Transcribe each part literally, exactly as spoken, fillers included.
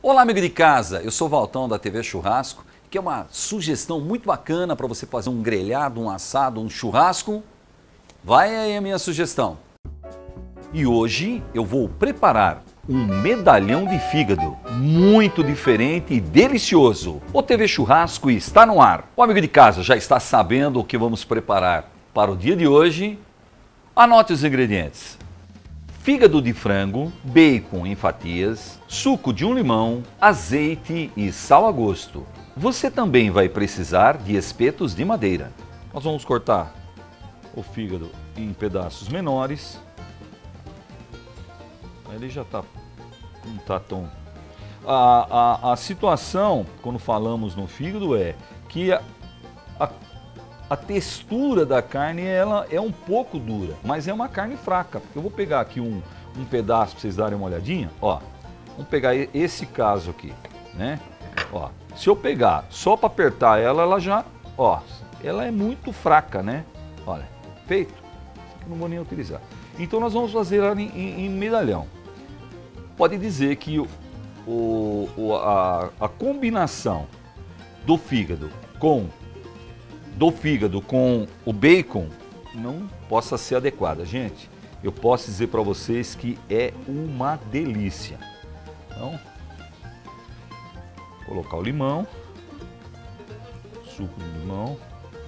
Olá, amigo de casa, eu sou o Valtão da T V Churrasco, que é uma sugestão muito bacana para você fazer um grelhado, um assado, um churrasco. Vai aí a minha sugestão. E hoje eu vou preparar um medalhão de fígado, muito diferente e delicioso. O T V Churrasco está no ar. O amigo de casa já está sabendo o que vamos preparar para o dia de hoje? Anote os ingredientes. Fígado de frango, bacon em fatias, suco de um limão, azeite e sal a gosto. Você também vai precisar de espetos de madeira. Nós vamos cortar o fígado em pedaços menores. Ele já está não tá tão... A, a, a situação, quando falamos no fígado, é que a, a, a textura da carne ela é um pouco dura, mas é uma carne fraca. Eu vou pegar aqui um, um pedaço para vocês darem uma olhadinha. Ó, vamos pegar esse caso aqui, né? Ó, se eu pegar só para apertar ela, ela já, ó, ela é muito fraca, né? Olha, feito. Isso aqui não vou nem utilizar. Então nós vamos fazer ela em, em, em medalhão. Pode dizer que o, o, a, a combinação do fígado com do fígado com o bacon não possa ser adequada. Gente, eu posso dizer para vocês que é uma delícia. Então, colocar o limão, suco de limão.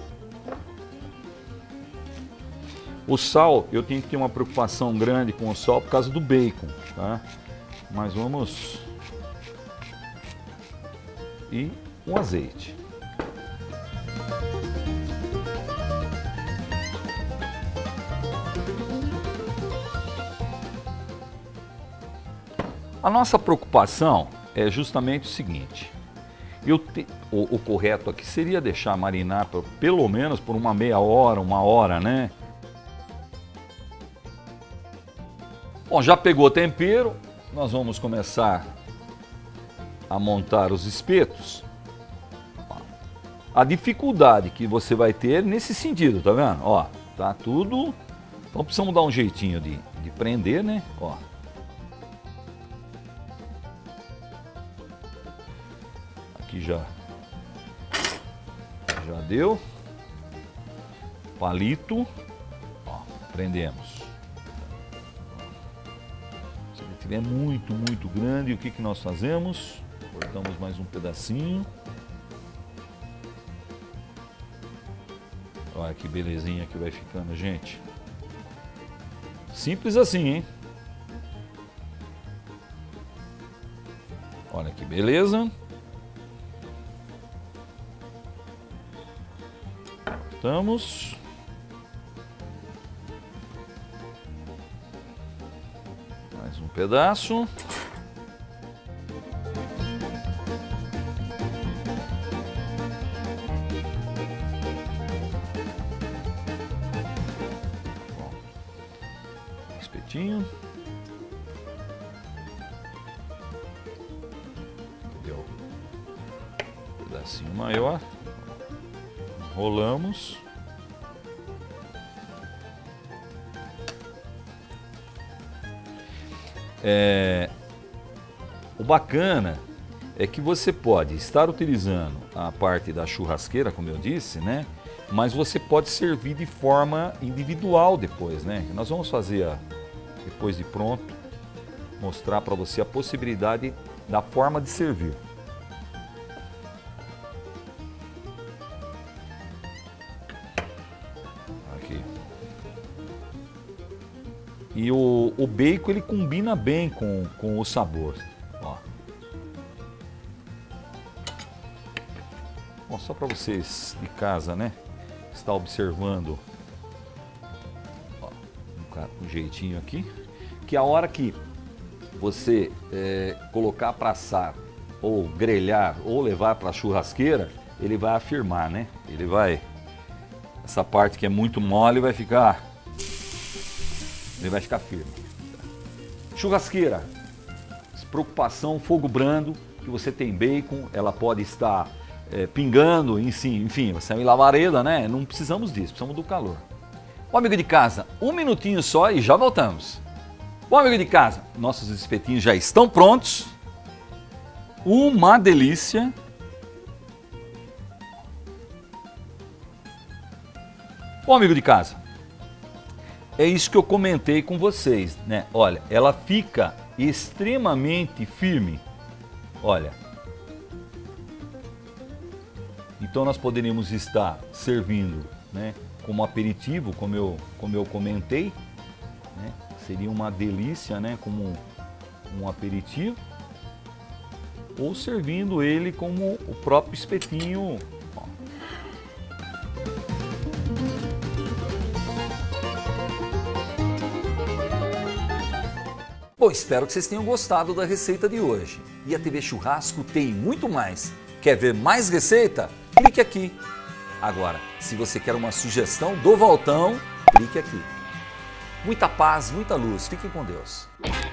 O sal, eu tenho que ter uma preocupação grande com o sal por causa do bacon, tá? Mas vamos... E um azeite. A nossa preocupação é justamente o seguinte. Eu te, o, o correto aqui seria deixar marinar por, pelo menos por uma meia hora, uma hora, né? Bom, já pegou o tempero, nós vamos começar a montar os espetos. A dificuldade que você vai ter nesse sentido, tá vendo? Ó, tá tudo... Então precisamos dar um jeitinho de, de prender, né? Ó. Aqui já, já deu. Palito. Ó, prendemos. Se ele estiver muito, muito grande, o que, que nós fazemos? Cortamos mais um pedacinho. Olha que belezinha que vai ficando, gente. Simples assim, hein? Olha que beleza. Cortamos. Mais um pedaço. Espetinho. Deu um pedacinho maior. Rolamos. É, o bacana é que você pode estar utilizando a parte da churrasqueira, como eu disse, né? Mas você pode servir de forma individual depois, né? Nós vamos fazer, a, depois de pronto, mostrar para você a possibilidade da forma de servir. Aqui. E o, o bacon, ele combina bem com, com o sabor. Ó. Bom, só para vocês de casa, né? Está observando, ó, um, um jeitinho aqui, que a hora que você é, colocar para assar ou grelhar ou levar para a churrasqueira, ele vai afirmar, né? Ele vai, essa parte que é muito mole vai ficar, ele vai ficar firme. Churrasqueira, preocupação, fogo brando, que você tem bacon, ela pode estar É, pingando, enfim, enfim, você é uma lavareda, né? Não precisamos disso, precisamos do calor. Bom, amigo de casa, um minutinho só e já voltamos. Bom, amigo de casa, nossos espetinhos já estão prontos. uma delícia. Bom, amigo de casa, é isso que eu comentei com vocês, né? Olha, ela fica extremamente firme. Olha. Então nós poderíamos estar servindo, né, como aperitivo, como eu, como eu comentei, né? Seria uma delícia, né, como um aperitivo, ou servindo ele como o próprio espetinho. Ó. Bom, espero que vocês tenham gostado da receita de hoje. E a T V Churrasco tem muito mais. Quer ver mais receita? Clique aqui. Agora, se você quer uma sugestão do Valtão, clique aqui. Muita paz, muita luz. Fiquem com Deus.